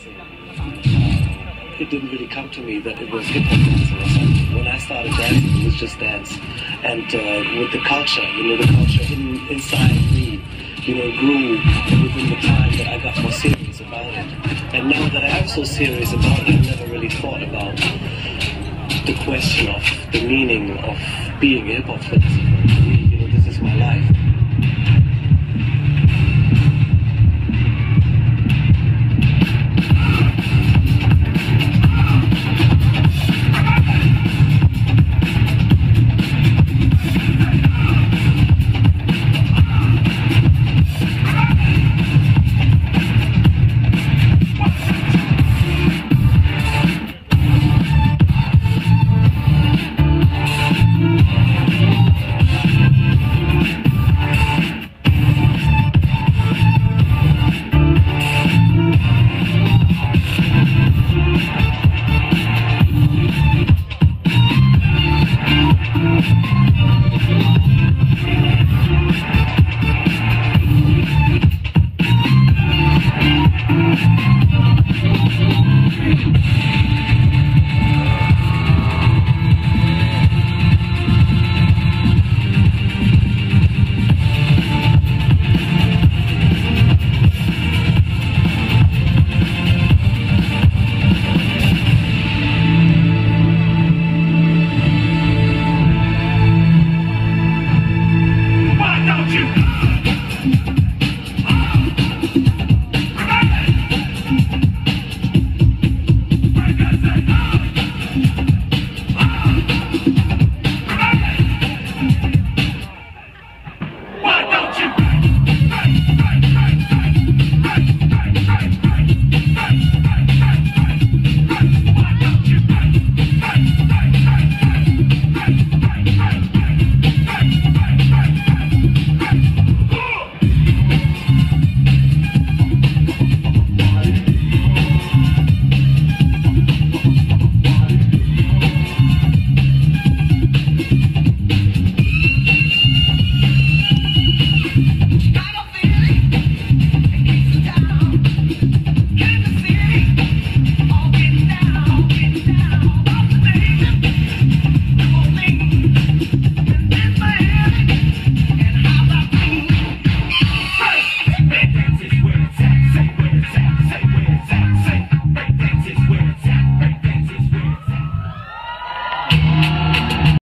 dancing, it didn't really come to me that it was hip-hop dancing or something. When I started dancing, it was just dance. And with the culture, the culture inside me, grew within the time that I got more serious about it. And now that I am so serious about it, I've never really thought about the question of the meaning of being a hip-hop dancer. For me, this is my life.